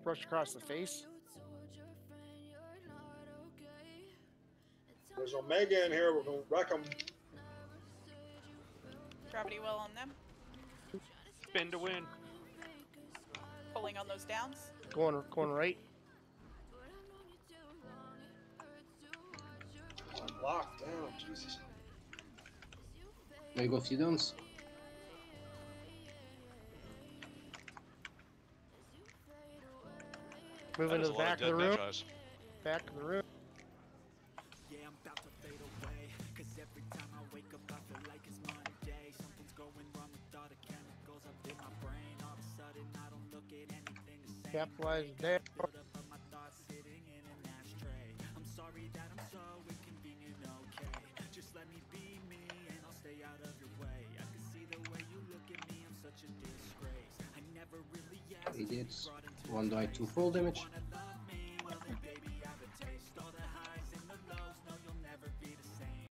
brush across the face. There's a MAGI in here. We're gonna wreck them. Gravity well on them. Spin to win. Pulling on those downs. Going right. I'm locked down. Jesus. There you go, few downs. Moving to the back of the room. Back of the room. Yeah, I'm about to fade away. Cause every time I wake up, I feel like it's Monday. Something's going wrong with all the chemicals up in my brain. All of a sudden, I don't look at anything the same. Capitalize there. Build up of my thoughts sitting in an ashtray. I'm sorry that I'm so inconvenient, okay. Just let me be me and I'll stay out of your way. I can see the way you look at me, I'm such a disgrace. I never really asked. He did 1 die, 2 full damage.